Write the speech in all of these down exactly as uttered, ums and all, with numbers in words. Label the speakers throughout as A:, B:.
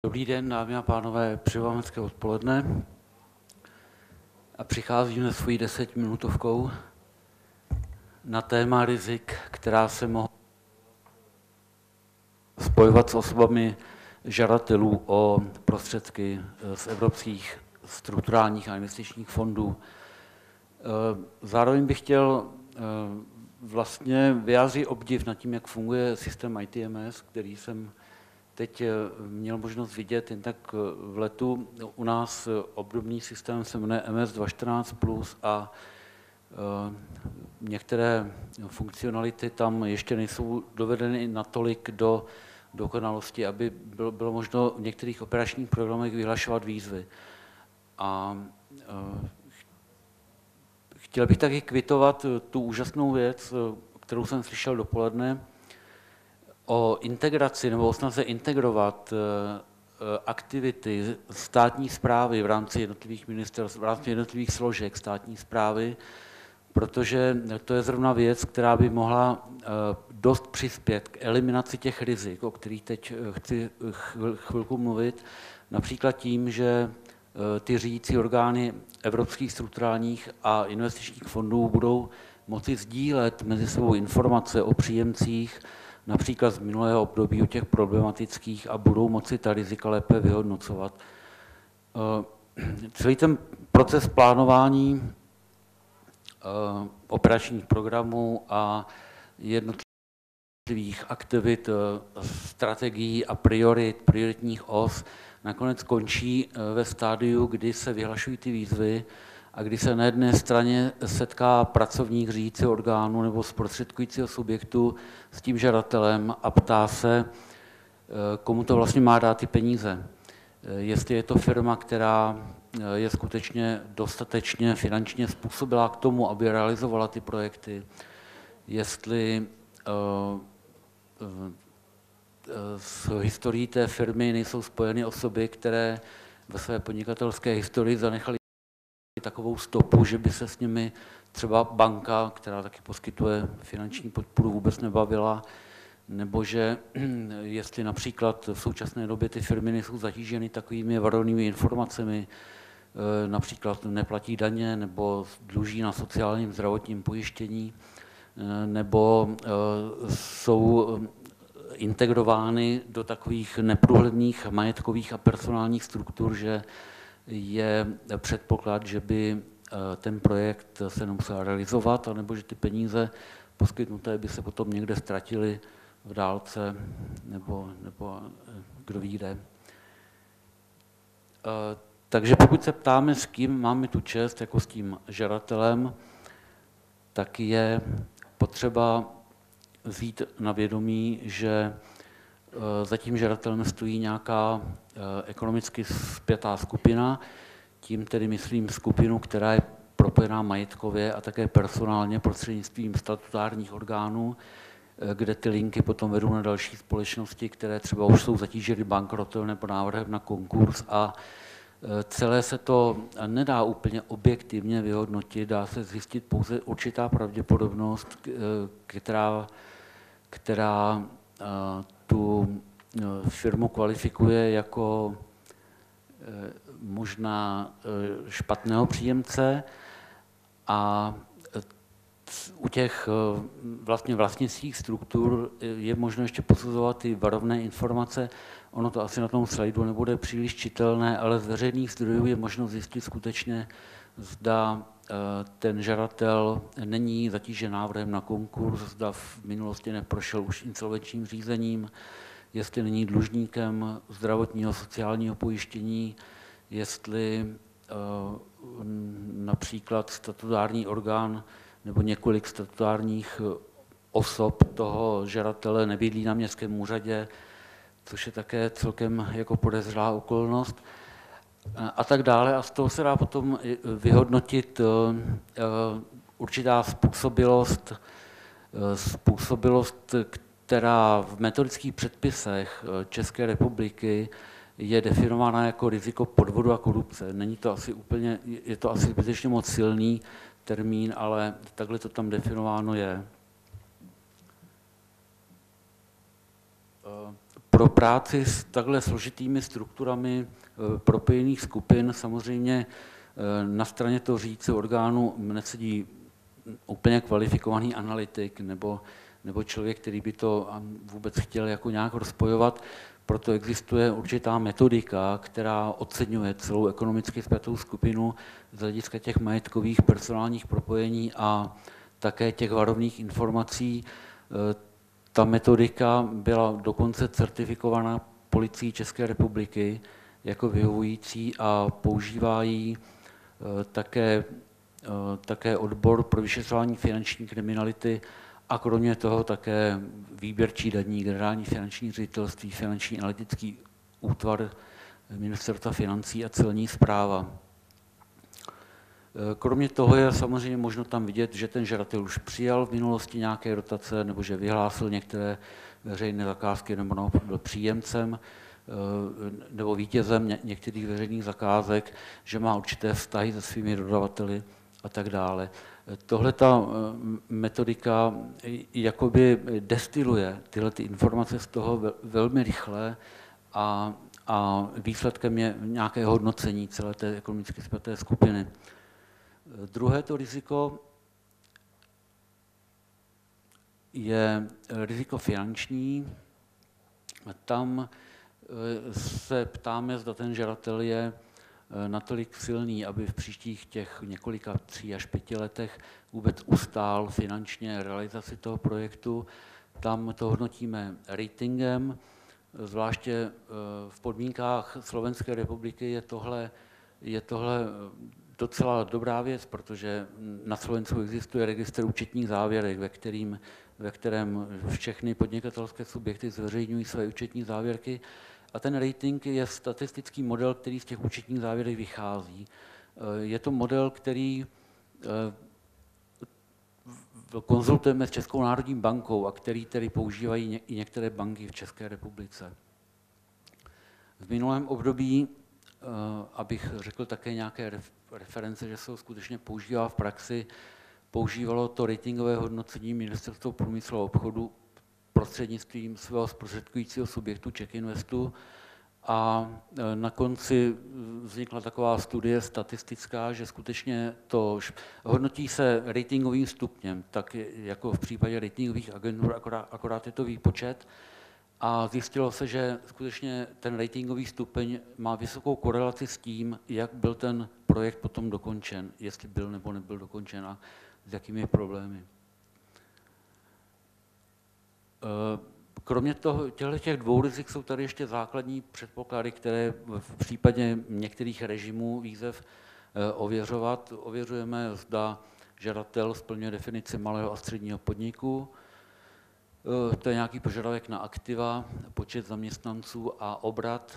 A: Dobrý den, dámy a pánové, přeju vám hezké odpoledne a přicházíme svojí desetiminutovkou na téma rizik, která se mohou spojovat s osobami žadatelů o prostředky z evropských strukturálních a investičních fondů. Zároveň bych chtěl vlastně vyjádřit obdiv nad tím, jak funguje systém I T M S, který jsem teď měl možnost vidět jen tak v letu. U nás obdobný systém se jmenuje M S dva čtrnáct plus a některé funkcionality tam ještě nejsou dovedeny natolik do dokonalosti, aby bylo, bylo možno v některých operačních programech vyhlašovat výzvy. A chtěl bych taky kvitovat tu úžasnou věc, kterou jsem slyšel dopoledne, o integraci nebo o snaze integrovat aktivity státní správy v rámci jednotlivých ministerstv, v rámci jednotlivých složek státní správy, protože to je zrovna věc, která by mohla dost přispět k eliminaci těch rizik, o kterých teď chci chvilku mluvit, například tím, že ty řídící orgány evropských strukturálních a investičních fondů budou moci sdílet mezi sebou informace o příjemcích, například z minulého období o těch problematických, a budou moci ta rizika lépe vyhodnocovat. Celý ten proces plánování operačních programů a jednotlivých aktivit, strategií a priorit, prioritních os nakonec končí ve stádiu, kdy se vyhlašují ty výzvy a kdy se na jedné straně setká pracovník řídícího orgánu nebo zprostředkujícího subjektu s tím žadatelem a ptá se, komu to vlastně má dát ty peníze. Jestli je to firma, která je skutečně dostatečně finančně způsobila k tomu, aby realizovala ty projekty, jestli s historií té firmy nejsou spojeny osoby, které ve své podnikatelské historii zanechaly takovou stopu, že by se s nimi třeba banka, která taky poskytuje finanční podporu, vůbec nebavila, nebo že jestli například v současné době ty firmy nejsou zatíženy takovými varovnými informacemi, například neplatí daně, nebo dluží na sociálním zdravotním pojištění, nebo jsou integrovány do takových neprůhledných majetkových a personálních struktur, že je předpoklad, že by ten projekt se nemusel realizovat, anebo že ty peníze poskytnuté by se potom někde ztratily v dálce, nebo, nebo kdo ví kde. Takže pokud se ptáme, s kým máme tu čest, jako s tím žadatelem, tak je potřeba vzít na vědomí, že za tím žadatelem stojí nějaká ekonomicky spjatá skupina, tím tedy myslím skupinu, která je propojená majetkově a také personálně prostřednictvím statutárních orgánů, kde ty linky potom vedou na další společnosti, které třeba už jsou zatíženy bankrotem nebo návrhem na konkurs, a celé se to nedá úplně objektivně vyhodnotit, dá se zjistit pouze určitá pravděpodobnost, která, která tu firmu kvalifikuje jako možná špatného příjemce, a u těch vlastně vlastnických struktur je možno ještě posuzovat ty varovné informace. Ono to asi na tom slajdu nebude příliš čitelné, ale z veřejných zdrojů je možno zjistit skutečně, zda ten žadatel není zatížen návrhem na konkurs, zda v minulosti neprošel už insolvenčním řízením, jestli není dlužníkem zdravotního sociálního pojištění, jestli například statutární orgán nebo několik statutárních osob toho žadatele nebydlí na městském úřadě, což je také celkem jako podezřelá okolnost, a tak dále. A z toho se dá potom vyhodnotit určitá způsobilost, způsobilost, která v metodických předpisech České republiky je definována jako riziko podvodu a korupce. Není to asi úplně, je to asi zbytečně moc silný termín, ale takhle to tam definováno je. pro práci s takhle složitými strukturami propojených skupin samozřejmě na straně toho řídícího orgánu nesedí úplně kvalifikovaný analytik nebo, nebo člověk, který by to vůbec chtěl jako nějak rozpojovat. Proto existuje určitá metodika, která oceňuje celou ekonomicky spjatou skupinu z hlediska těch majetkových personálních propojení a také těch varovných informací. Ta metodika byla dokonce certifikovaná policií České republiky jako vyhovující a používá ji také, také odbor pro vyšetřování finanční kriminality a kromě toho také výběrčí daní, generální finanční ředitelství, finanční analytický útvar Ministerstva financí a celní správa. Kromě toho je samozřejmě možno tam vidět, že ten žadatel už přijal v minulosti nějaké dotace nebo že vyhlásil některé veřejné zakázky nebo naopak byl příjemcem nebo vítězem některých veřejných zakázek, že má určité vztahy se svými dodavateli a tak dále. Tohle ta metodika jakoby destiluje tyhle ty informace z toho velmi rychle a, a výsledkem je nějaké hodnocení celé té ekonomicky spjaté skupiny. Druhé to riziko je riziko finanční. Tam se ptáme, zda ten žadatel je natolik silný, aby v příštích těch několika tří až pěti letech vůbec ustál finančně realizaci toho projektu. Tam to hodnotíme ratingem, zvláště v podmínkách Slovenské republiky je tohle, je tohle docela dobrá věc, protože na Slovensku existuje registr účetních závěrek, ve, kterým, ve kterém všechny podnikatelské subjekty zveřejňují své účetní závěrky. A ten rating je statistický model, který z těch účetních závěrek vychází. Je to model, který konzultujeme s Českou národní bankou a který tedy používají i některé banky v České republice. V minulém období, abych řekl také nějaké reference, že se ho skutečně používá v praxi, používalo to ratingové hodnocení Ministerstvo průmyslu a obchodu prostřednictvím svého zprostředkujícího subjektu CzechInvestu a na konci vznikla taková studie statistická, že skutečně to hodnotí se ratingovým stupněm, tak jako v případě ratingových agentur, akorát, akorát je to výpočet a zjistilo se, že skutečně ten ratingový stupeň má vysokou korelaci s tím, jak byl ten projekt potom dokončen, jestli byl nebo nebyl dokončen a s jakými problémy. Kromě toho, těch dvou rizik jsou tady ještě základní předpoklady, které v případě některých režimů výzev ověřovat. Ověřujeme, zda žadatel splňuje definici malého a středního podniku. To je nějaký požadavek na aktiva, počet zaměstnanců a obrat,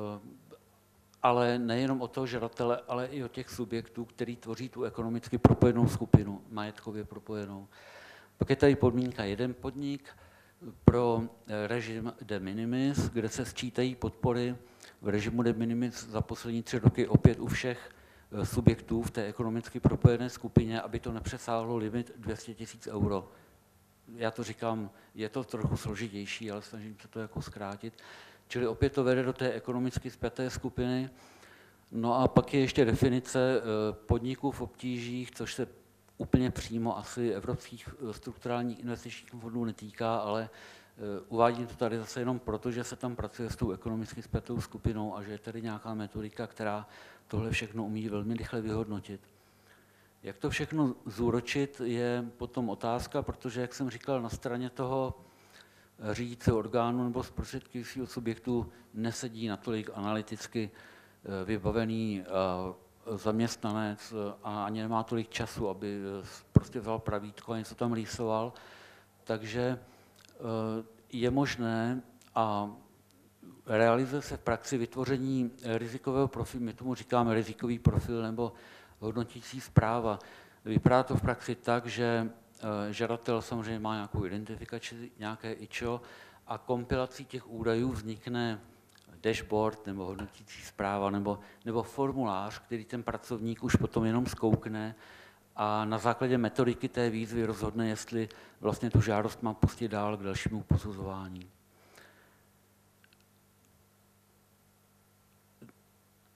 A: ale nejenom o toho žadatele, ale i o těch subjektů, který tvoří tu ekonomicky propojenou skupinu, majetkově propojenou. Pak je tady podmínka jeden podnik, pro režim de minimis, kde se sčítají podpory v režimu de minimis za poslední tři roky opět u všech subjektů v té ekonomicky propojené skupině, aby to nepřesáhlo limit dvě stě tisíc euro. Já to říkám, je to trochu složitější, ale snažím se to jako zkrátit. Čili opět to vede do té ekonomicky spjaté skupiny. No a pak je ještě definice podniků v obtížích, což se úplně přímo asi evropských strukturálních investičních fondů netýká, ale uvádím to tady zase jenom proto, že se tam pracuje s tou ekonomicky spjatou skupinou a že je tady nějaká metodika, která tohle všechno umí velmi rychle vyhodnotit. Jak to všechno zúročit, je potom otázka, protože, jak jsem říkal, na straně toho řídícího orgánu nebo zprostředkujícího subjektu nesedí natolik analyticky vybavený zaměstnanec a ani nemá tolik času, aby prostě vzal pravítko a něco tam rýsoval. Takže je možné a realizuje se v praxi vytvoření rizikového profilu, my tomu říkáme rizikový profil nebo hodnotící zpráva. Vypadá to v praxi tak, že žadatel samozřejmě má nějakou identifikaci, nějaké I Č O a kompilací těch údajů vznikne dashboard nebo hodnotící zpráva nebo, nebo formulář, který ten pracovník už potom jenom zkoukne a na základě metodiky té výzvy rozhodne, jestli vlastně tu žádost má pustit dál k dalšímu posuzování.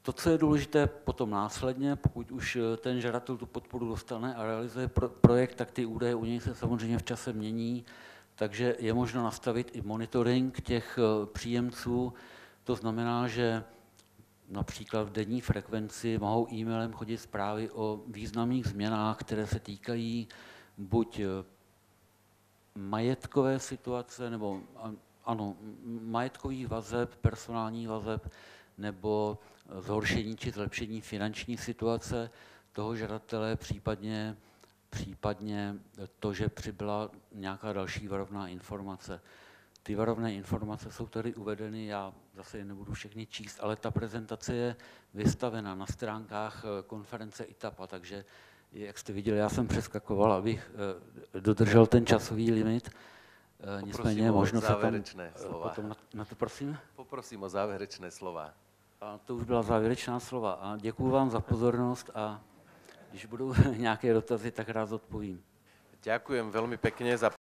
A: To, co je důležité potom následně, pokud už ten žadatel tu podporu dostane a realizuje pro, projekt, tak ty údaje u něj se samozřejmě v čase mění, takže je možno nastavit i monitoring těch příjemců. To znamená, že například v denní frekvenci mohou e-mailem chodit zprávy o významných změnách, které se týkají buď majetkové situace, nebo ano, majetkových vazeb, personálních vazeb, nebo zhoršení či zlepšení finanční situace toho žadatele, případně, případně to, že přibyla nějaká další varovná informace. Ty varovné informace jsou tady uvedeny, já zase je nebudu všechny číst, ale ta prezentace je vystavena na stránkách konference I T A P A, takže jak jste viděli, já jsem přeskakoval, abych dodržel ten časový limit. Nicméně možno se tam
B: slova.
A: Potom na, na to prosím.
B: Poprosím o závěrečné slova.
A: A to už byla závěrečná slova. A děkuji vám za pozornost a když budou nějaké dotazy, tak rád odpovím.
B: Ďakujem veľmi pekne za